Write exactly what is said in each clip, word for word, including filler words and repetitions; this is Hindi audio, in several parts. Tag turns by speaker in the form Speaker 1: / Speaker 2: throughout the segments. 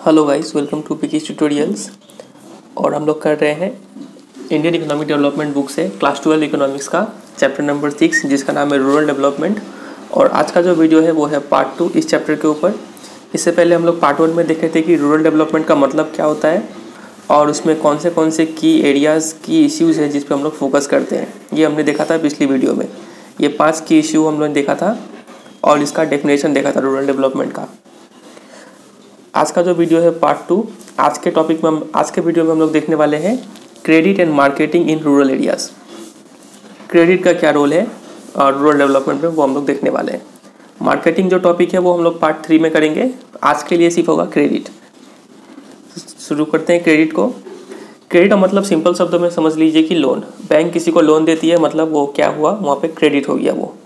Speaker 1: Hello guys, welcome to Pickies tutorials. और हम लोग कर रहे हैं इंडियन इकोनॉमिक डेवलपमेंट बुक से क्लास ट्वेल्व इकोनॉमिक्स का चैप्टर नंबर सिक्स, जिसका नाम है रूरल डेवलपमेंट। और आज का जो वीडियो है वो है पार्ट टू इस चैप्टर के ऊपर। इससे पहले हम लोग पार्ट वन में देखे थे कि रूरल डेवलपमेंट का मतलब क्या होता है और उसमें कौन से कौन से की एरियाज़ की इश्यूज़ है जिस पर हम लोग फोकस करते हैं। ये हमने देखा था पिछली वीडियो में। ये पाँच की इश्यू हम लोग ने देखा था और इसका डेफिनेशन देखा था रूरल डेवलपमेंट का। आज का जो वीडियो है पार्ट टू, आज के टॉपिक में हम आज के वीडियो में हम लोग देखने वाले हैं credit and marketing in rural areas. Credit का क्या रोल है और रूरल डेवलपमेंट में, वो हम लोग देखने वाले हैं। मार्केटिंग जो टॉपिक है वो हम लोग पार्ट थ्री में करेंगे। आज के लिए सिर्फ होगा क्रेडिट। शुरू करते हैं क्रेडिट को। क्रेडिट का मतलब सिंपल शब्दों में समझ लीजिए कि लोन। बैंक किसी को लोन देती है, मतलब वो क्या हुआ, वहाँ पे क्रेडिट हो गया वो।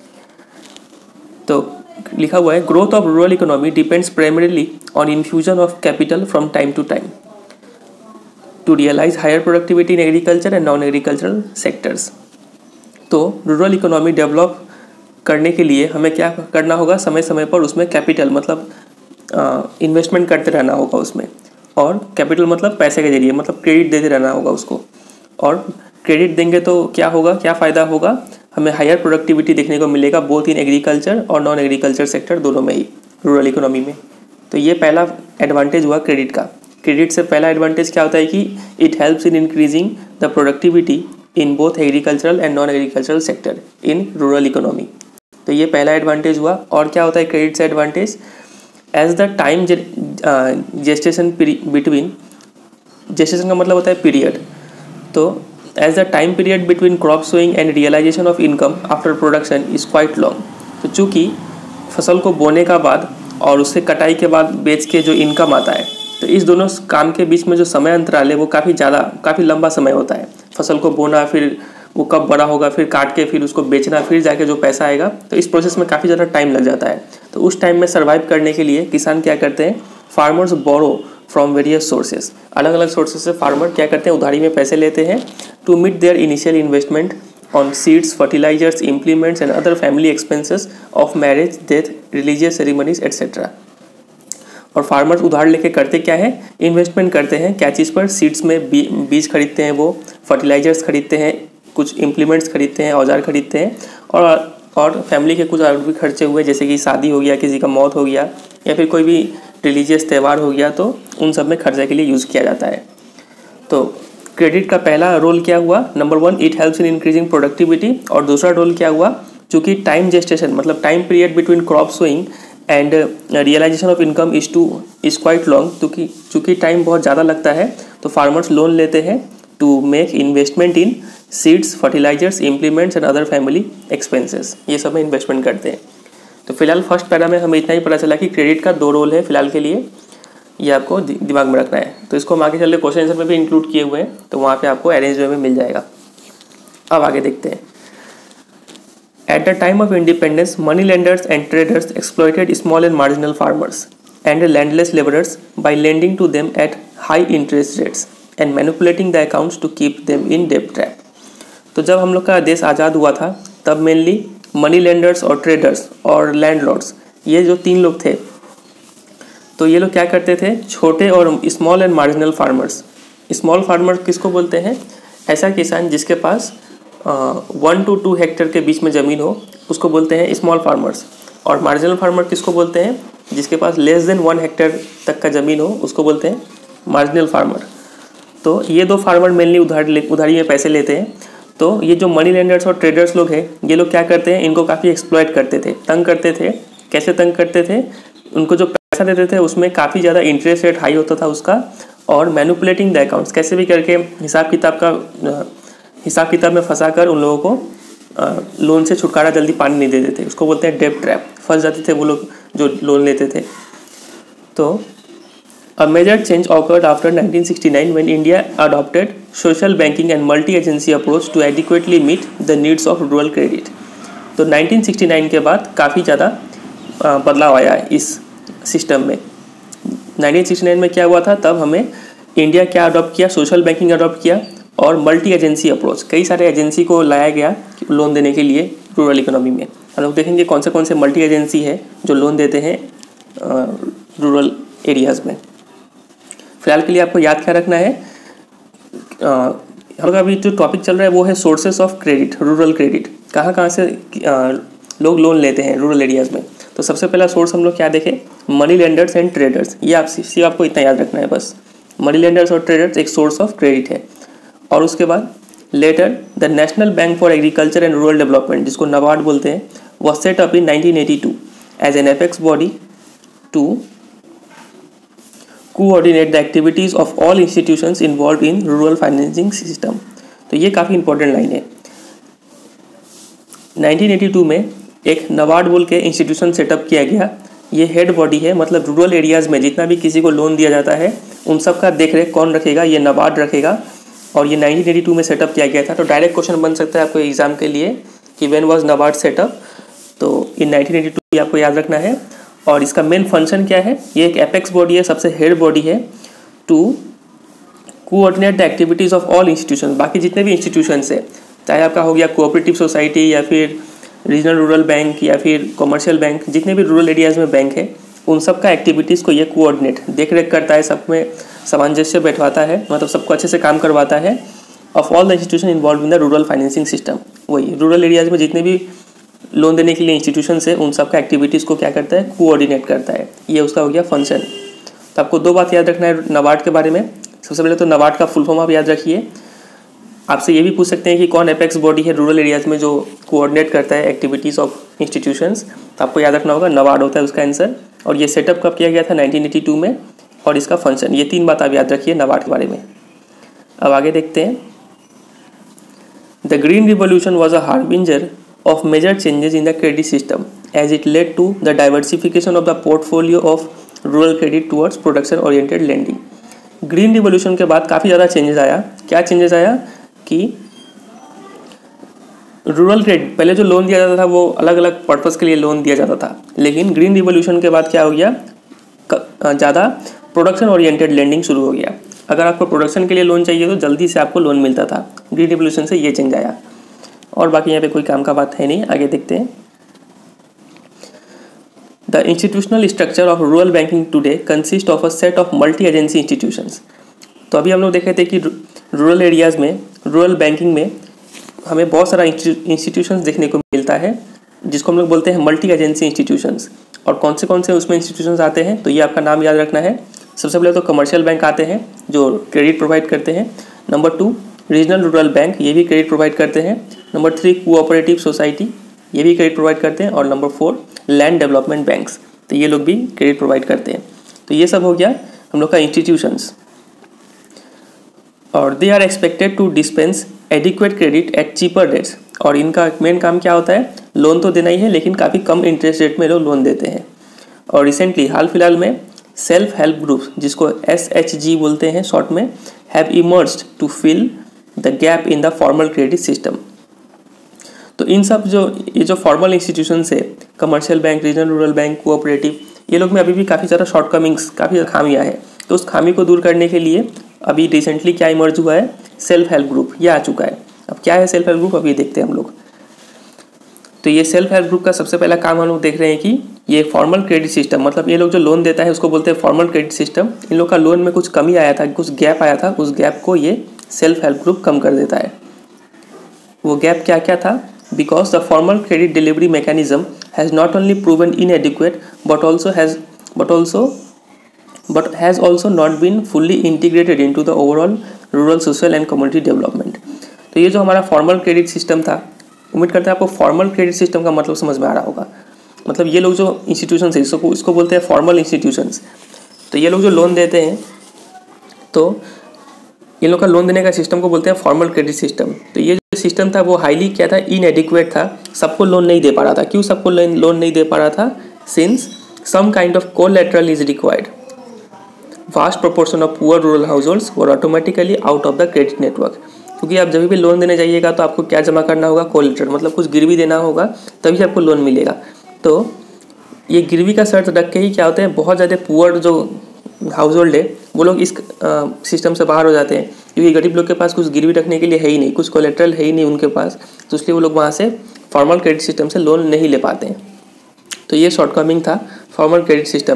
Speaker 1: तो लिखा हुआ है growth of rural economy depends primarily on infusion of capital from time to time to realise higher productivity in agriculture and non agricultural sectors. तो रूरल इकोनॉमी डेवलप करने के लिए हमें क्या करना होगा, समय समय पर उसमें कैपिटल मतलब इन्वेस्टमेंट करते रहना होगा उसमें। और कैपिटल मतलब पैसे के जरिए, मतलब क्रेडिट देते रहना होगा उसको। और क्रेडिट देंगे तो क्या होगा, क्या फ़ायदा होगा, हमें हायर प्रोडक्टिविटी देखने को मिलेगा बोथ इन एग्रीकल्चर और नॉन एग्रीकल्चर सेक्टर, दोनों में ही, रूरल इकोनॉमी में। तो ये पहला एडवांटेज हुआ क्रेडिट का। क्रेडिट से पहला एडवांटेज क्या होता है कि it helps in increasing the productivity in both agricultural and non agricultural sector in rural economy. तो ये पहला एडवांटेज हुआ। और क्या होता है क्रेडिट से advantage, as the time gestation between, gestation का मतलब होता है पीरियड, तो as the time period between crop sowing and realisation of income after production is quite long. तो चूँकि फसल को बोने का बाद और उससे कटाई के बाद बेच के जो इनकम आता है, तो इस दोनों काम के बीच में जो समय अंतराल है वो काफ़ी ज़्यादा काफ़ी लंबा समय होता है। फसल को बोना, फिर वो कब बड़ा होगा, फिर काट के फिर उसको बेचना, फिर जाके जो पैसा आएगा, तो इस प्रोसेस में काफ़ी ज़्यादा टाइम लग जाता है। तो उस टाइम में सर्वाइव करने के लिए किसान क्या करते हैं, farmers borrow from various sources. अलग अलग सोर्सेज से फार्मर क्या करते हैं, उधारी में पैसे लेते हैं to meet their initial investment on seeds, fertilisers, implements and other family expenses of marriage, death, religious ceremonies etcetera. और फार्मर्स उधार लेके करते क्या है, इन्वेस्टमेंट करते हैं क्या चीज़ पर, सीड्स में बी, बीज खरीदते हैं, वो फर्टिलाइजर्स खरीदते हैं, कुछ इम्प्लीमेंट्स खरीदते हैं, औजार खरीदते हैं, और और फैमिली के कुछ और भी खर्चे हुए, जैसे कि शादी हो गया, किसी का मौत हो गया, या फिर कोई भी रिलीजियस त्यौहार हो गया, तो उन सब में खर्चे के लिए यूज़ किया जाता है। तो क्रेडिट का पहला रोल क्या हुआ, number one, it helps in increasing productivity. और दूसरा रोल क्या हुआ, चूँकि टाइम जेस्टेशन मतलब time period between crop sowing and realisation of income is to is quite long, क्योंकि चूँकि टाइम बहुत ज़्यादा लगता है, तो फार्मर्स लोन लेते हैं to make investment in seeds, fertilisers, implements and other family expenses. ये सब में इन्वेस्टमेंट करते हैं। तो फिलहाल फर्स्ट पैरा में हमें इतना ही पता चला कि क्रेडिट का दो रोल है फिलहाल के लिए, ये आपको दिमाग में रखना है। तो इसको हम आगे चल के क्वेश्चन आंसर में भी इंक्लूड किए हुए हैं, तो वहाँ पे आपको अरेंज वे में मिल जाएगा। अब आगे देखते हैं। At the time of independence money lenders and traders exploited small and marginal farmers and landless labourers by lending to them at high interest rates and manipulating the accounts to keep them in डेब्ट ट्रैप। तो जब हम लोग का देश आज़ाद हुआ था, तब मेनली मनी लेंडर्स और ट्रेडर्स और लैंडलॉर्ड्स, ये जो तीन लोग थे, तो ये लोग क्या करते थे, छोटे और small and marginal farmers. Small farmer किसको बोलते हैं, ऐसा किसान जिसके पास वन टू टू हेक्टेयर के बीच में ज़मीन हो, उसको बोलते हैं स्मॉल फार्मर्स। और मार्जिनल फार्मर किसको बोलते हैं, जिसके पास लेस देन वन हेक्टेयर तक का ज़मीन हो, उसको बोलते हैं मार्जिनल फार्मर। तो ये दो फार्मर मेनली उधार ले उधारी में पैसे लेते हैं। तो ये जो मनी लेंडर्स और ट्रेडर्स लोग हैं, ये लोग क्या करते हैं, इनको काफ़ी एक्सप्लॉइट करते थे, तंग करते थे। कैसे तंग करते थे, उनको जो पैसा देते थे उसमें काफ़ी ज़्यादा इंटरेस्ट रेट हाई होता था उसका, और मैनिपुलेटिंग द अकाउंट्स, कैसे भी करके हिसाब किताब का हिसाब किताब में फंसा कर उन लोगों को लोन से छुटकारा जल्दी पानी नहीं देते थे, उसको बोलते हैं डेब्ट ट्रैप। फंस जाते थे वो लोग जो लोन लेते थे। तो A major change occurred after nineteen sixty-nine when India adopted social banking and multi-agency approach to adequately meet the needs of rural credit. तो नाइनटीन सिक्सटी नाइन के बाद काफ़ी ज़्यादा बदलाव आया है इस सिस्टम में। नाइनटीन सिक्सटी नाइन में क्या हुआ था, तब हमें इंडिया क्या अडॉप्ट किया, सोशल बैंकिंग अडॉप्ट किया और मल्टी एजेंसी अप्रोच, कई सारे एजेंसी को लाया गया लोन देने के लिए रूरल इकोनॉमी में। हम लोग देखेंगे कौन से कौन से मल्टी एजेंसी है जो लोन देते हैं रूरल एरियाज़ में। फिलहाल के लिए आपको याद क्या रखना है, हम लोग अभी जो टॉपिक चल रहा है वो है sources of credit, rural credit, कहाँ कहाँ से आ, लोग लोन लेते हैं रूरल एरियाज़ में। तो सबसे पहला सोर्स हम लोग क्या देखें, मनी लेंडर्स एंड ट्रेडर्स। ये आप सिर्फ आपको इतना याद रखना है बस, मनी लेंडर्स और ट्रेडर्स एक सोर्स ऑफ क्रेडिट है। और उसके बाद later the National Bank for Agriculture and Rural Development, जिसको नबार्ड बोलते हैं, was set up in nineteen eighty two as an apex body to coordinate the activities of all institutions involve in rural financing system. तो ये काफ़ी इंपॉर्टेंट लाइन है। नाइनटीन एटी टू में एक नबार्ड बोल के इंस्टीट्यूशन सेटअप किया गया। ये हेड बॉडी है, मतलब रूरल एरियाज़ में जितना भी किसी को लोन दिया जाता है उन सब का देख रेख कौन रखेगा, ये नबार्ड रखेगा। और ये नाइनटीन एटी टू में सेटअप किया गया था। तो डायरेक्ट क्वेश्चन बन सकता है आपको एग्जाम के लिए कि व्हेन वाज नबार्ड सेटअप, तो इन नाइनटीन एटी टू आपको याद रखना है। और इसका मेन फंक्शन क्या है, ये एक एपेक्स बॉडी है, सबसे हेड बॉडी है to coordinate the activities of all institution. बाकी जितने भी इंस्टीट्यूशंस है, चाहे आपका हो गया कोऑपरेटिव सोसाइटी या फिर रीजनल रूरल बैंक या फिर कमर्शियल बैंक, जितने भी रूरल एरियाज़ में बैंक है उन सब का एक्टिविटीज़ को ये कोऑर्डिनेट देख रेख करता है, सब में सामंजस्य बैठवाता है, मतलब सबको अच्छे से काम करवाता है। Of all the institution involve in the rural financing system, वही रूरल एरियाज़ में जितने भी लोन देने के लिए इंस्टीट्यूशंस है उन सब का एक्टिविटीज़ को क्या करता है, कोऑर्डिनेट करता है। ये उसका हो गया फंक्शन। तो आपको दो बात याद रखना है नबार्ड के बारे में। सबसे पहले तो नबार्ड का फुल फॉर्म आप याद रखिए। आपसे ये भी पूछ सकते हैं कि कौन एपेक्स बॉडी है रूरल एरियाज़ में जो कोऑर्डिनेट करता है एक्टिविटीज़ ऑफ इंस्टीट्यूशंस, तो आपको याद रखना होगा नबार्ड होता है उसका आंसर। और ये सेटअप कब किया गया था, नाइनटीन एटी टू में। और इसका फंक्शन, ये तीन बात आप याद रखिए नबार्ड के बारे में। अब आगे देखते हैं। The green revolution was a harbinger of major changes in the credit system as it led to the diversification of the portfolio of rural credit towards production oriented lending। Green revolution के बाद काफ़ी ज़्यादा चेंजेस आया। क्या चेंजेस आया कि रूरल क्रेडिट, पहले जो लोन दिया जाता था वो अलग अलग पर्पज़ के लिए लोन दिया जाता था, लेकिन ग्रीन रिवॉल्यूशन के बाद क्या हो गया, ज़्यादा प्रोडक्शन ओरिएंटेड लेंडिंग शुरू हो गया। अगर आपको प्रोडक्शन के लिए लोन चाहिए तो जल्दी से आपको लोन मिलता था। ग्रीन रिवॉल्यूशन से ये चेंज आया। और बाकी यहाँ पे कोई काम का बात है नहीं, आगे देखते हैं। The institutional structure of rural banking today consist of a set of multi agency institutions. तो अभी हम लोग देखे थे कि रूरल एरियाज़ में, रूरल बैंकिंग में हमें बहुत सारा इंस्टीट्यूशंस देखने को मिलता है, जिसको हम लोग बोलते हैं मल्टी एजेंसी इंस्टीट्यूशंस। और कौन से कौन से उसमें इंस्टीट्यूशंस आते हैं, तो ये आपका नाम याद रखना है। सबसे पहले तो कमर्शियल बैंक आते हैं जो क्रेडिट प्रोवाइड करते हैं। Number two regional rural bank, ये भी क्रेडिट प्रोवाइड करते हैं। नंबर थ्री कोऑपरेटिव सोसाइटी, ये भी क्रेडिट प्रोवाइड करते हैं। और number four land development banks, तो ये लोग भी क्रेडिट प्रोवाइड करते हैं। तो ये सब हो गया हम लोग का इंस्टीट्यूशंस। और they are expected to dispense adequate credit at cheaper rates. और इनका मेन काम क्या होता है, लोन तो देना ही है, लेकिन काफ़ी कम इंटरेस्ट रेट में लोग लोन देते हैं। और रिसेंटली हाल फिलहाल में सेल्फ हेल्प ग्रुप्स, जिसको एस एच जी बोलते हैं शॉर्ट में, have emerged to fill the gap in the formal credit system. तो इन सब जो ये जो फॉर्मल इंस्टीट्यूशंस है, commercial bank, regional rural bank, cooperative, ये लोग में अभी भी काफ़ी ज़्यादा शॉर्टकमिंग्स, काफ़ी ज़्यादा खामियां हैं। तो उस खामी को दूर करने के लिए अभी रिसेंटली क्या इमर्ज हुआ है, सेल्फ हेल्प ग्रुप, ये आ चुका है। अब क्या है सेल्फ हेल्प ग्रुप, अभी देखते हैं हम लोग। तो ये सेल्फ हेल्प ग्रुप का सबसे पहला काम हम लोग देख रहे हैं कि ये फॉर्मल क्रेडिट सिस्टम, मतलब ये लोग जो लोन देता है उसको बोलते हैं फॉर्मल क्रेडिट सिस्टम। इन लोग का लोन में कुछ कमी आया था, कुछ गैप आया था, उस गैप को ये सेल्फ हेल्प ग्रुप कम कर देता है। वो गैप क्या क्या था, because the formal credit delivery mechanism has not only proven inadequate but also has but also but has also not been fully integrated into the overall rural social and community development. तो ये जो हमारा फॉर्मल क्रेडिट सिस्टम था, उम्मीद करते हैं आपको फॉर्मल क्रेडिट सिस्टम का मतलब समझ में आ रहा होगा। मतलब ये लोग जो इंस्टीट्यूशंस है, इसको इसको बोलते हैं फॉर्मल इंस्टीट्यूशंस। तो ये लोग जो लोन देते हैं, तो ये लोग का लोन देने का सिस्टम को बोलते हैं फॉर्मल क्रेडिट सिस्टम। तो ये जो सिस्टम था वो हाईली क्या था, इनएडिक्वेट था, सबको लोन नहीं दे पा रहा था। क्यों सबको लोन नहीं दे पा रहा था, since some kind of collateral is required. Vast proportion of poor rural households were automatically out of the credit network. क्योंकि आप जब भी लोन देने जाइएगा तो आपको क्या जमा करना होगा, कोलैटरल, मतलब कुछ गिरवी देना होगा, तभी आपको लोन मिलेगा। तो ये गिरवी का शर्त रख के ही क्या होते हैं, बहुत ज़्यादा पुअर जो हाउस होल्ड है वो लोग इस सिस्टम से बाहर हो जाते हैं, क्योंकि गरीब लोग के पास कुछ गिरवी रखने के लिए है ही नहीं, कुछ कोलैटरल है ही नहीं उनके पास, तो इसलिए वो लोग वहाँ से फॉर्मल क्रेडिट सिस्टम से लोन नहीं ले पाते हैं। तो ये शॉर्टकमिंग था फॉर्मल क्रेडिट सिस्टम का।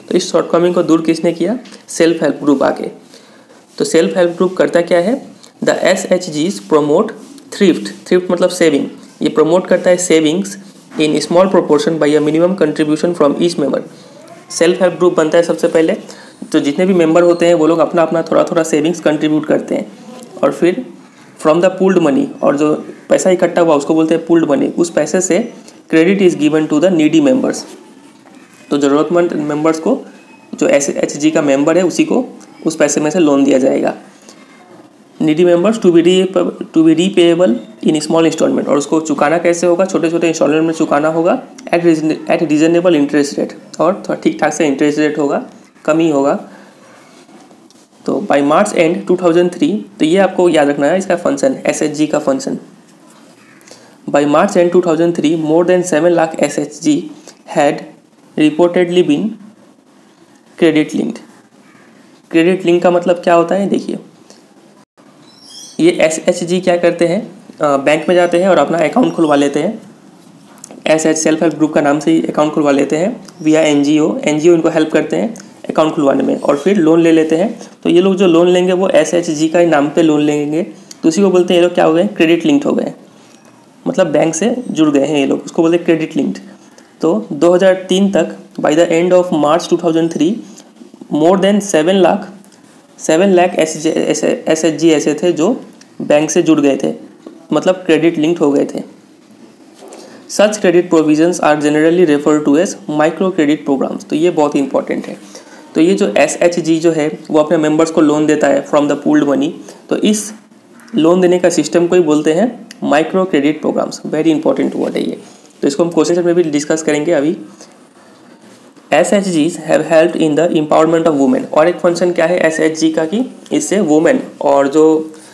Speaker 1: तो इस शॉर्टकमिंग को दूर किसने किया? सेल्फ हेल्प ग्रुप आके। तो सेल्फ हेल्प ग्रुप करता क्या है? The S H Gs promote thrift, thrift मतलब सेविंग, ये प्रमोट करता है savings in small proportion by a minimum contribution from each member. Self help group बनता है सबसे पहले, तो जितने भी मेंबर होते हैं वो लोग अपना अपना थोड़ा थोड़ा सेविंग्स कंट्रीब्यूट करते हैं, और फिर फ्रॉम द पूल्ड मनी, और जो पैसा इकट्ठा हुआ उसको बोलते हैं पूल्ड मनी, उस पैसे से credit is given to the needy members. तो ज़रूरतमंद मेंबर्स को, जो एस एच जी का मेंबर है उसी को उस पैसे में से लोन दिया जाएगा। Needy members to be to be repayable in small instalment, और उसको चुकाना कैसे होगा? छोटे छोटे इंस्टॉलमेंट में चुकाना होगा at at reasonable interest rate, और थोड़ा ठीक ठाक से इंटरेस्ट रेट होगा, कम ही होगा। तो by March end two thousand three, तो ये आपको याद रखना है इसका फंक्शन, एस एच जी का फंक्शन। By March end two thousand three more than seven lakh S H G had reportedly been credit linked. Credit link का मतलब क्या होता है? देखिए, ये एस एच जी क्या करते हैं, बैंक में जाते हैं और अपना अकाउंट खुलवा लेते हैं। S H self help group का नाम से ही अकाउंट खुलवा लेते हैं विया एन जी ओ, एन जी ओ इनको हेल्प करते हैं अकाउंट खुलवाने में, और फिर लोन ले लेते हैं। तो ये लोग जो लोन लेंगे वो एस एच जी का ही नाम पे लोन लेंगे, तो उसी को बोलते हैं ये लोग क्या हो गए? क्रेडिट लिंक्ड हो गए, मतलब बैंक से जुड़ गए हैं ये लोग, उसको बोलते हैं क्रेडिट लिंक्ड। तो दो हज़ार तीन तक by the end of March two thousand three more than seven lakh seven lakh S H G ऐसे थे जो बैंक से जुड़ गए थे, मतलब क्रेडिट लिंक्ड हो गए थे। Such credit provisions are generally refer to as micro credit programmes. तो ये बहुत ही इंपॉर्टेंट है। तो ये जो एस एच जी जो है वो अपने मेंबर्स को लोन देता है फ्रॉम द पूल्ड मनी, तो इस लोन देने का सिस्टम को ही बोलते हैं micro credit programmes. Very important word है ये, तो इसको हम क्वेश्चन में भी डिस्कस करेंगे अभी। S H Gs have helped in the empowerment of women, और एक फंक्शन क्या है एस एच जी का कि इससे वुमेन और जो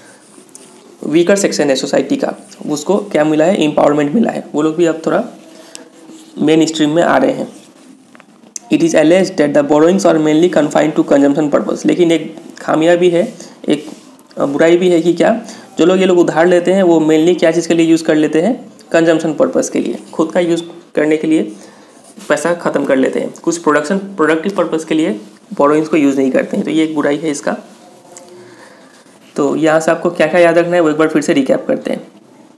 Speaker 1: वीकर सेक्शन है सोसाइटी का उसको क्या मिला है? एम्पावरमेंट मिला है। वो लोग भी अब थोड़ा मेन स्ट्रीम में आ रहे हैं। It is alleged that the borrowings are mainly confined to consumption purpose, लेकिन एक खामियां भी है, एक बुराई भी है कि क्या जो लोग ये लोग उधार लेते हैं वो मेनली क्या चीज़ के लिए यूज़ कर लेते हैं? कंजम्पशन पर्पस के लिए, खुद का यूज़ करने के लिए पैसा ख़त्म कर लेते हैं, कुछ प्रोडक्शन प्रोडक्टिव पर्पस के लिए बोरोइंग्स को यूज़ नहीं करते हैं। तो ये एक बुराई है इसका। तो यहाँ से आपको क्या क्या याद रखना है वो एक बार फिर से रिकैप करते हैं।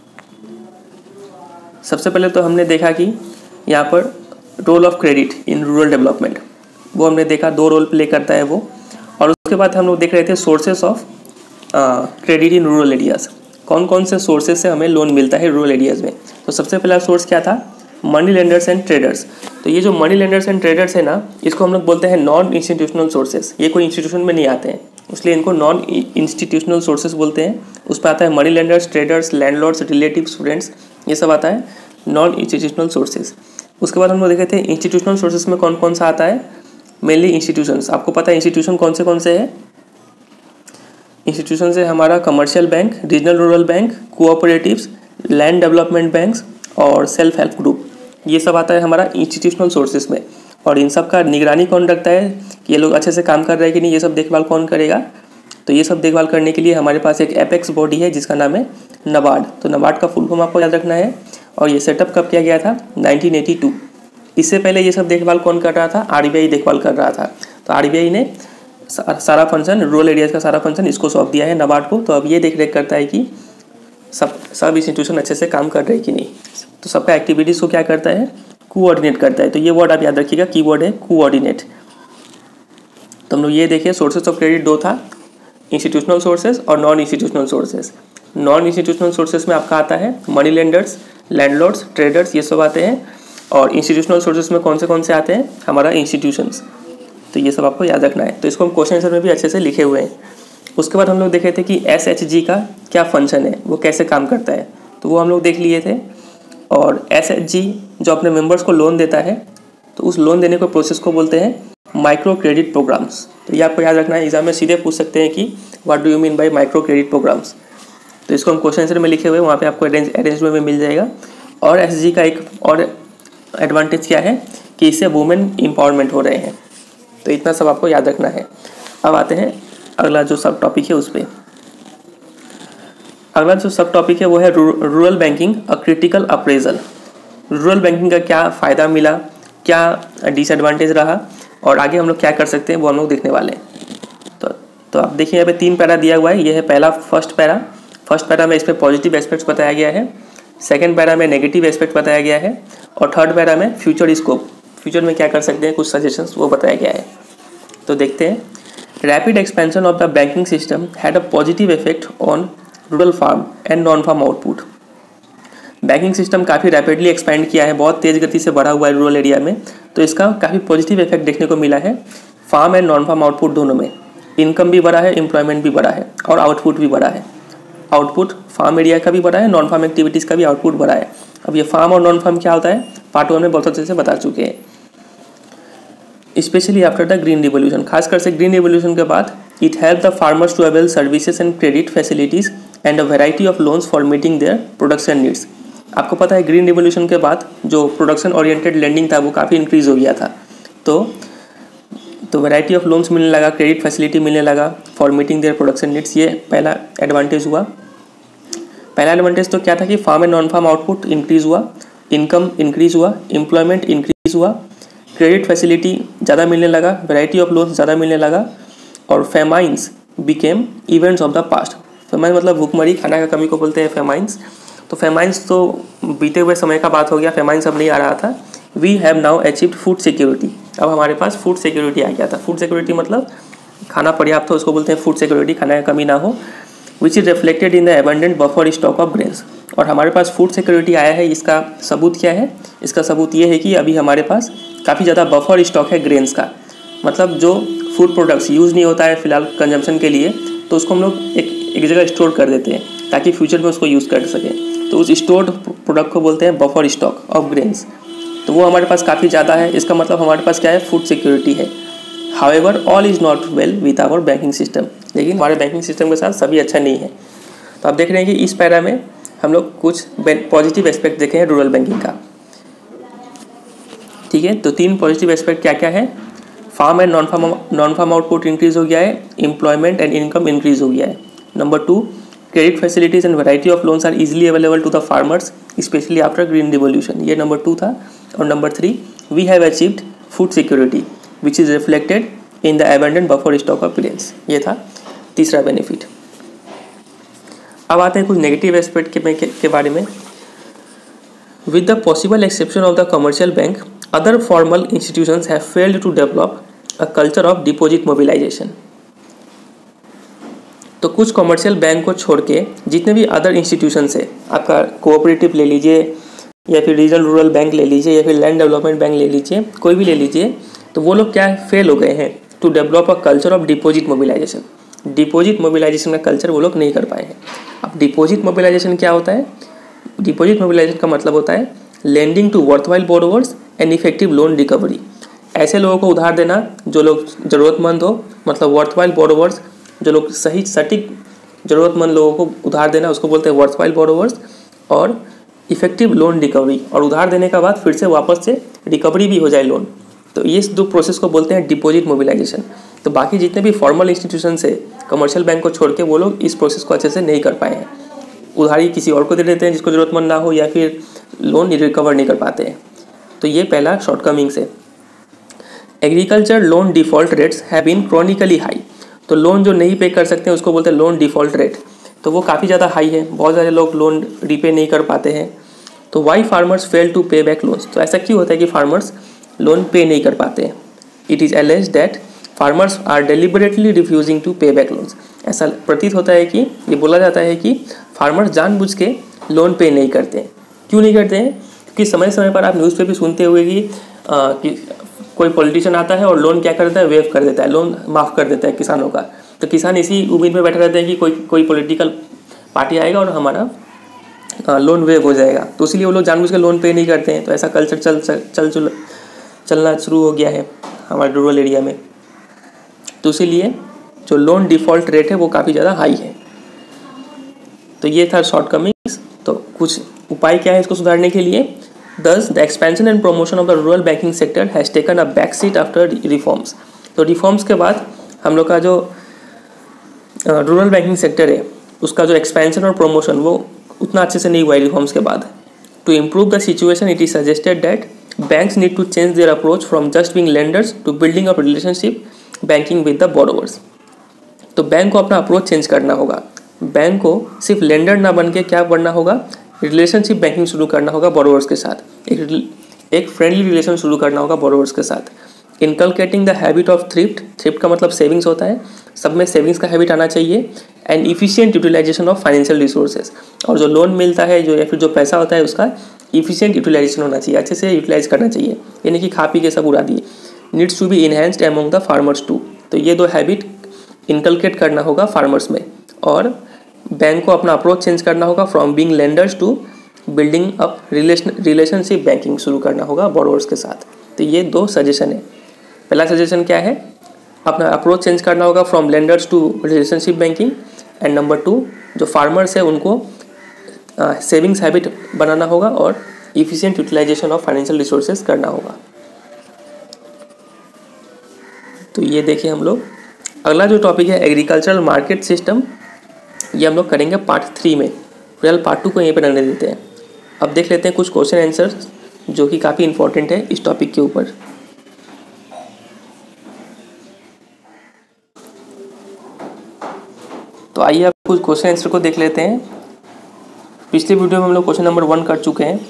Speaker 1: सबसे पहले तो हमने देखा कि यहाँ पर role of credit in rural development, वो हमने देखा दो रोल प्ले करता है वो। और उसके बाद हम लोग देख रहे थे sources of credit in rural areas, कौन कौन से सोर्सेज से हमें लोन मिलता है रूरल एरियाज़ में। तो सबसे पहला सोर्स क्या था? Money lenders and traders. तो ये जो मनी लेंडर्स एंड ट्रेडर्स है ना, इसको हम लोग बोलते हैं नॉन इंस्टीट्यूशनल सोर्सेज। ये कोई इंस्टीट्यूशन में नहीं आते हैं, इसलिए इनको नॉन इंस्टीट्यूशनल सोर्सेज बोलते हैं। उस पर आता है money lenders, traders, landlords, relatives, friends, ये सब आता है नॉन इंस्टीट्यूशनल सोर्सेज। उसके बाद हम लोग देखे थे इंस्टीट्यूशनल सोर्सेज में कौन कौन सा आता है? Mainly institutions. आपको पता है इंस्टीट्यूशन कौन से कौन से है? इंस्टीट्यूशन से हमारा commercial bank, regional rural bank, cooperatives, land development banks और सेल्फ हेल्प ग्रुप, ये सब आता है हमारा इंस्टीट्यूशनल सोर्सेज में। और इन सब का निगरानी कौन रखता है कि ये लोग अच्छे से काम कर रहे हैं कि नहीं, ये सब देखभाल कौन करेगा? तो ये सब देखभाल करने के लिए हमारे पास एक एपेक्स बॉडी है जिसका नाम है नबार्ड। तो नबार्ड का फुल फॉर्म आपको याद रखना है। और ये सेटअप कब किया गया था? Nineteen eighty two. इससे पहले ये सब देखभाल कौन कर रहा था? आरबीआई देखभाल कर रहा था। तो आरबीआई ने सारा फंक्शन, रूरल एरियाज का सारा फंक्शन इसको सौंप दिया है नबार्ड को। तो अब ये देख रेख करता है कि सब सब इंस्टीट्यूशन अच्छे से काम कर रहे हैं कि नहीं। तो सबका एक्टिविटीज़ को क्या करता है? कोऑर्डिनेट करता है। तो ये वर्ड आप याद रखिएगा, की वर्ड है कोऑर्डिनेट। तो हम लोग ये देखिए सोर्सेज ऑफ क्रेडिट दो था, इंस्टीट्यूशनल सोर्सेज और non institutional sources. Non institutional sources में आपका आता है मनी लेंडर्स, लैंडलॉर्ड्स, ट्रेडर्स, ये सब आते हैं। और इंस्टीट्यूशनल सोर्सेज में कौन से कौन से आते हैं? हमारा इंस्टीट्यूशंस। तो ये सब आपको याद रखना है। तो इसको हम क्वेश्चन आंसर में भी अच्छे से लिखे हुए हैं। उसके बाद हम लोग देखे थे कि एस एच जी का क्या फंक्शन है, वो कैसे काम करता है, तो वो हम लोग देख लिए थे। और एस एच जी जो अपने मेंबर्स को लोन देता है, तो उस लोन देने के प्रोसेस को बोलते हैं माइक्रो क्रेडिट प्रोग्राम्स। तो ये आपको याद रखना है, एग्जाम में सीधे पूछ सकते हैं कि what do you mean by micro credit programmes. तो इसको हम क्वेश्चन आंसर में लिखे हुए वहाँ पे आपको अरेंज अरेंज में मिल जाएगा। और एस जी का एक और एडवांटेज क्या है कि इससे वुमेन एम्पावरमेंट हो रहे हैं। तो इतना सब आपको याद रखना है। अब आते हैं अगला जो सब टॉपिक है उस पर। अगला जो सब टॉपिक है वो है rural banking a critical appraisal. Rural banking का क्या फ़ायदा मिला, क्या डिसएडवांटेज रहा, और आगे हम लोग क्या कर सकते हैं वो हम लोग देखने वाले हैं। तो तो आप देखिए यहाँ पे तीन पैरा दिया हुआ है। ये है पहला फर्स्ट पैरा। फर्स्ट पैरा में इस पर पॉजिटिव एस्पेक्ट्स बताया गया है, सेकेंड पैरा में नेगेटिव एस्पेक्ट बताया गया है, और थर्ड पैरा में फ्यूचर स्कोप, फ्यूचर में क्या कर सकते हैं, कुछ सजेशंस वो बताया गया है। तो देखते हैं। Rapid expansion of the banking system had a positive effect on rural farm and non farm output. Banking system काफ़ी रैपिडली एक्सपेंड किया है, बहुत तेज़ गति से बढ़ा हुआ है रूरल एरिया में, तो इसका काफ़ी पॉजिटिव इफेक्ट देखने को मिला है farm and non farm output दोनों में। इनकम भी बढ़ा है, एम्प्लॉयमेंट भी बढ़ा है, और आउटपुट भी बढ़ा है। आउटपुट फार्म एरिया का भी बढ़ा है, नॉन फार्म एक्टिविटीज़ का भी आउटपुट बढ़ा है। अब ये फार्म और नॉन फार्म क्या होता है, पार्ट वन में बहुत अच्छे से बता चुके हैं। Specially after the green revolution, खासकर से ग्रीन रिवोल्यूशन के बाद, it help the farmers to avail services and credit facilities and a variety of loans for meeting their production needs. आपको पता है ग्रीन रिवोल्यूशन के बाद जो प्रोडक्शन ओरिएंटेड लेंडिंग था वो काफ़ी इंक्रीज़ हो गया था, तो तो वैरायटी ऑफ लोन्स मिलने लगा, क्रेडिट फैसिलिटी मिलने लगा for meeting their production needs. ये पहला एडवांटेज हुआ। पहला एडवांटेज तो क्या था कि farm and non farm output increase हुआ, इनकम इंक्रीज़ हुआ, एम्प्लॉयमेंट इंक्रीज़ हुआ, क्रेडिट फैसिलिटी ज़्यादा मिलने लगा, वैरायटी ऑफ लोन्स ज़्यादा मिलने लगा, और famines became events of the past. Famine मतलब भूखमरी, खाना का कमी को बोलते हैं फेमाइंस। तो फेमाइंस तो बीते हुए समय का बात हो गया, फेमाइंस अब नहीं आ रहा था। We have now achieved food security. अब हमारे पास फूड सिक्योरिटी आ गया था। फूड सिक्योरिटी मतलब खाना पर्याप्त हो, उसको बोलते हैं फूड सिक्योरिटी, खाना का कमी ना हो, which is reflected in the abundant buffer stock of grains. और हमारे पास फूड सिक्योरिटी आया है, इसका सबूत क्या है? इसका सबूत ये है कि अभी हमारे पास काफ़ी ज़्यादा बफर स्टॉक है ग्रेन्स का। मतलब जो फूड प्रोडक्ट्स यूज़ नहीं होता है फिलहाल कंजम्पशन के लिए, तो उसको हम लोग एक एक जगह स्टोर कर देते हैं ताकि फ्यूचर में उसको यूज़ कर सकें। तो उस स्टोर्ड प्रोडक्ट को बोलते हैं बफर स्टॉक ऑफ ग्रेन्स। तो वो हमारे पास काफ़ी ज़्यादा है। इसका मतलब हमारे पास क्या है, फूड सिक्योरिटी है। However all is not well with our banking system. लेकिन हमारे बैंकिंग सिस्टम के साथ सभी अच्छा नहीं है। तो आप देख रहे हैं कि इस पैरा में हम लोग कुछ पॉजिटिव एस्पेक्ट देखे हैं रूरल बैंकिंग का। ठीक है, तो तीन पॉजिटिव एस्पेक्ट क्या क्या है? Farm and non farm non farm output increase हो गया है, एम्प्लॉयमेंट एंड इनकम इंक्रीज़ हो गया है। Number two, credit facilities and variety of loans are easily available to the farmers specially after green revolution. ये नंबर टू था। और number three, we have achieved food security which is reflected in the abundant buffer stock of grains. ये था तीसरा बेनिफिट। अब आते हैं कुछ नेगेटिव एस्पेक्ट के, के, के बारे में। With the possible exception of the commercial bank, other formal institutions have failed to develop a culture of deposit mobilisation. तो कुछ कमर्शियल बैंक को छोड़ के जितने भी अदर इंस्टीट्यूशंस है, आपका कोऑपरेटिव ले लीजिए या फिर रीजनल रूरल बैंक ले लीजिए या फिर लैंड डेवलपमेंट बैंक ले लीजिए, कोई भी ले लीजिए, तो वो लोग क्या फेल हो गए हैं to develop a culture of deposit mobilisation. Deposit mobilisation का कल्चर वो लोग नहीं कर पाए हैं। अब डिपॉजिट मोबिलाइजेशन क्या होता है? डिपॉजिट मोबिलाइजेशन का मतलब होता है lending to worthwhile borrowers and effective loan recovery. ऐसे लोगों को उधार देना जो लोग ज़रूरतमंद हो, मतलब वर्थवाइल बोरोवर्स, जो लोग सही सटीक ज़रूरतमंद लोगों को उधार देना, उसको बोलते हैं वर्थवाइल बोरोवर्स। और इफेक्टिव लोन रिकवरी, और उधार देने के बाद फिर से वापस से रिकवरी भी हो जाए लोन। तो ये दो प्रोसेस को बोलते हैं डिपॉजिट मोबिलाइजेशन। तो बाकी जितने भी फॉर्मल इंस्टीट्यूशन है कमर्शियल बैंक को छोड़ के, वो लोग इस प्रोसेस को अच्छे से नहीं कर पाए हैं। उधारी किसी और को दे देते हैं जिसको ज़रूरतमंद ना हो, या फिर लोन रिकवर नहीं कर पाते हैं। तो ये पहला शॉर्टकमिंग्स है। Agriculture loan default rates have been chronically high. तो लोन जो नहीं पे कर सकते हैं उसको बोलते हैं लोन डिफ़ॉल्ट रेट। तो वो काफ़ी ज़्यादा हाई है, बहुत सारे लोग लोन रीपे नहीं कर पाते हैं। तो why farmers fail to pay back loans. तो ऐसा क्यों होता है कि फार्मर्स लोन पे नहीं कर पाते हैं? It is alleged that farmers are deliberately refusing to pay back loans. ऐसा प्रतीत होता है कि ये बोला जाता है कि फार्मर्स जानबूझ के लोन पे नहीं करते हैं। क्यों नहीं करते हैं? क्योंकि समय समय पर आप न्यूज़ पे भी सुनते हुए कि, आ, कि कोई पॉलिटिशियन आता है और लोन क्या करता है, वेव कर देता है, लोन माफ़ कर देता है किसानों का। तो किसान इसी उम्मीद में बैठे रहते हैं कि कोई कोई पॉलिटिकल पार्टी आएगा और हमारा आ, लोन वेव हो जाएगा। तो इसलिए वो लोग जानबूझ के लोन पे नहीं करते हैं। तो ऐसा कल्चर चल चल चल, चल चलना शुरू हो गया है हमारे रूरल एरिया में। तो इसीलिए जो लोन डिफ़ॉल्ट रेट है वो काफ़ी ज़्यादा हाई है। तो ये था शॉर्टकमिंग्स। तो कुछ उपाय क्या है इसको सुधारने के लिए? Thus, the expansion and promotion of the rural banking sector has taken a backseat after reforms. तो रिफॉर्म्स के बाद हम लोग का जो रूरल बैंकिंग सेक्टर है उसका जो एक्सपेंशन और प्रमोशन वो उतना अच्छे से नहीं हुआ है रिफॉर्म्स के बाद। To improve the situation it is suggested that banks need to change their approach from just being lenders to building up relationship banking with the borrowers. तो बैंक को अपना अप्रोच चेंज करना होगा, बैंक को सिर्फ लेंडर ना बन के क्या बनना होगा, रिलेशनशिप बैंकिंग शुरू करना होगा बोरोवर्स के साथ, एक एक फ्रेंडली रिलेशन शुरू करना होगा बोरोवर्स के साथ. Inculcating the habit of thrift, thrift का मतलब सेविंग्स होता है, सब में सेविंग्स का हैबिट आना चाहिए. And efficient utilisation of financial resources, और जो लोन मिलता है जो या फिर जो पैसा होता है उसका इफिशिएंट यूटिलाइजेशन होना चाहिए, अच्छे से यूटिलाइज करना चाहिए, यानी कि खा पी के सब उड़ा दिए. Needs to be enhanced among the farmers too, तो ये दो हैबिट इनकलकेट करना होगा फार्मर्स में. और बैंक को अपना अप्रोच चेंज करना होगा from being lenders to building up relation relationship banking शुरू करना होगा बोरोवर्स के साथ. तो ये दो सजेशन है. पहला सजेशन क्या है, अपना अप्रोच चेंज करना होगा from lenders to relationship banking. And number two, जो फार्मर्स है उनको सेविंग्स uh, हैबिट बनाना होगा और efficient utilisation of financial resources करना होगा. तो ये देखिए हम लोग अगला जो टॉपिक है एग्रीकल्चरल मार्केट सिस्टम, ये हम लोग करेंगे पार्ट थ्री में. फिलहाल पार्ट टू को यहीं पर रहने देते हैं. अब देख लेते हैं कुछ क्वेश्चन आंसर जो कि काफ़ी इंपॉर्टेंट है इस टॉपिक के ऊपर. तो आइए आप कुछ क्वेश्चन आंसर को देख लेते हैं. पिछले वीडियो में हम लोग क्वेश्चन नंबर वन कर चुके हैं,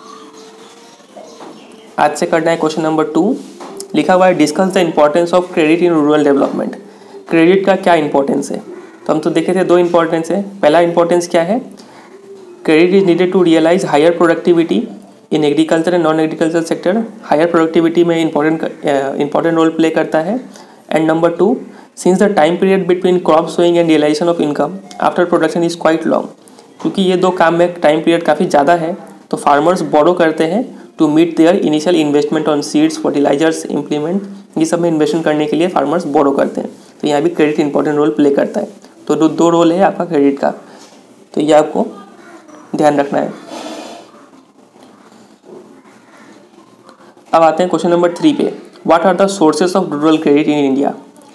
Speaker 1: आज से करना है क्वेश्चन नंबर टू. लिखा हुआ है discuss the importance of credit in rural development. Credit का क्या इंपॉर्टेंस है, तो हम तो देखे थे दो इंपॉर्टेंस है. पहला इंपॉर्टेंस क्या है, credit is needed to realise higher productivity in agriculture and non agriculture sector. Higher productivity में इंपॉर्टेंट इंपॉर्टेंट रोल प्ले करता है. And number two, since the time period between crop sowing and realisation of income after production is quite long. क्योंकि ये दो काम में टाइम पीरियड काफ़ी ज़्यादा है, तो फार्मर्स बोरो करते हैं to meet their initial investment on seeds, fertilisers, implement, ये सब में इन्वेस्टमेंट करने के लिए फार्मर्स बोरो करते हैं. तो यहाँ भी क्रेडिट इंपॉर्टेंट रोल प्ले करता है. तो दो दो रोल है आपका क्रेडिट का, तो ये आपको ध्यान रखना है. अब आते हैं क्वेश्चन नंबर थ्री पे. What are the sources of rural credit in India.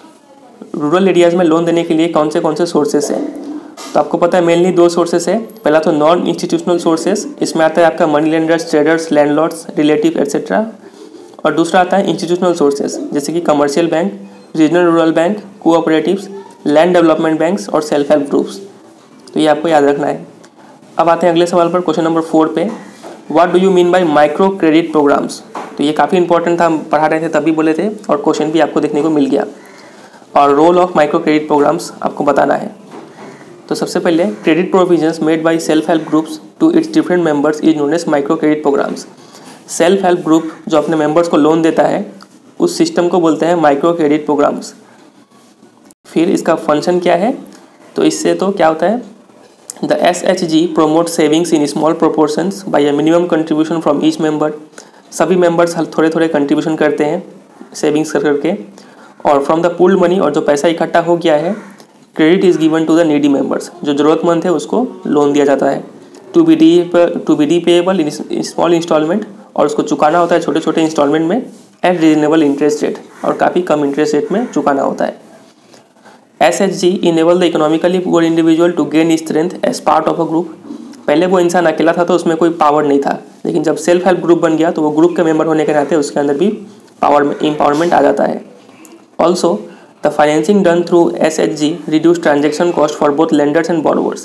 Speaker 1: Rural areas में लोन देने के लिए कौन से कौन से सोर्सेस हैं, तो आपको पता है मेनली दो सोर्सेस है. पहला तो नॉन इंस्टीट्यूशनल सोर्सेस, इसमें आता है आपका money lenders, traders, landlords, relative etcetera. और दूसरा आता है इंस्टीट्यूशनल सोर्सेस जैसे कि commercial bank, regional rural bank, cooperatives, land development banks और सेल्फ हेल्प ग्रुप्स. तो ये आपको याद रखना है. अब आते हैं अगले सवाल पर, क्वेश्चन नंबर फोर पे. What do you mean by micro credit programmes. तो ये काफ़ी इंपॉर्टेंट था, हम पढ़ा रहे थे तभी बोले थे, और क्वेश्चन भी आपको देखने को मिल गया. और role of micro credit programmes आपको बताना है. तो सबसे पहले credit provisions made by self help groups to its different members is known as micro credit programmes. Self help group जो अपने मेंबर्स को लोन देता है उस सिस्टम को बोलते हैं माइक्रो क्रेडिट प्रोग्राम्स. फिर इसका फंक्शन क्या है, तो इससे तो क्या होता है, the S H G promote savings in small proportions by a minimum contribution from each member. सभी मेंबर्स थोड़े थोड़े कंट्रीब्यूशन करते हैं सेविंग्स कर करके, और फ्रॉम द पूल्ड मनी, और जो पैसा इकट्ठा हो गया है, credit is given to the needy members, जो ज़रूरतमंद है उसको लोन दिया जाता है. टू बी डी to be repayable in small instalment, और उसको चुकाना होता है छोटे छोटे इंस्टॉलमेंट में एट रीजनेबल इंटरेस्ट रेट, और काफ़ी कम इंटरेस्ट रेट में चुकाना होता है. S H G enable the economically poor individual to gain strength as part of a group. पहले वो इंसान अकेला था तो उसमें कोई पावर नहीं था, लेकिन जब सेल्फ हेल्प ग्रुप बन गया तो वो ग्रुप के मेंबर होने के नाते उसके अंदर भी पावर एम्पावरमेंट आ जाता है. Also the financing done through S H G reduce transaction cost for both lenders and borrowers.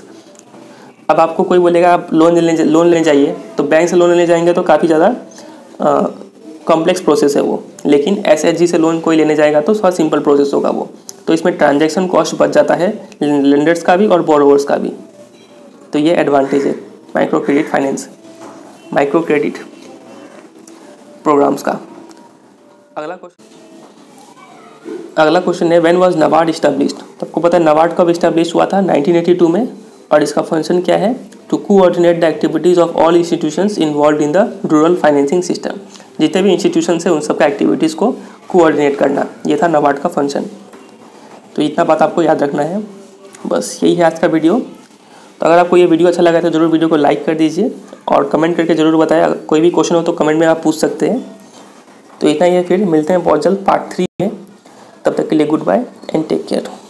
Speaker 1: अब आपको कोई बोलेगा आप लोन लेने लोन लेने जाइए, तो बैंक से लोन लेने जाएंगे तो काफ़ी ज़्यादा कॉम्प्लेक्स प्रोसेस है वो, लेकिन एस एच जी से लोन कोई लेने जाएगा तो थोड़ा सिंपल प्रोसेस होगा वो. तो इसमें ट्रांजैक्शन कॉस्ट बच जाता है लेंडर्स का भी और बोरोवर्स का भी. तो ये एडवांटेज है micro credit finance micro credit programmes का. अगला क्वेश्चन अगला क्वेश्चन है व्हेन वाज नाबार्ड इस्टेब्लिश्ड. तो आपको पता है नाबार्ड कब इस्टेब्लिश हुआ था, नाइनटीन एटी टू में. और इसका फंक्शन क्या है, to coordinate the activities of all institutions involve in the rural financing system. जितने भी इंस्टीट्यूशंस हैं उन सबका एक्टिविटीज़ को कोऑर्डिनेट करना, ये था नाबार्ड का फंक्शन. तो इतना बात आपको याद रखना है. बस यही है आज का वीडियो. तो अगर आपको ये वीडियो अच्छा लगा तो ज़रूर वीडियो को लाइक कर दीजिए और कमेंट करके ज़रूर बताएं. कोई भी क्वेश्चन हो तो कमेंट में आप पूछ सकते हैं. तो इतना ही है, फिर मिलते हैं बहुत जल्द पार्ट थ्री में. तब तक के लिए goodbye and take care.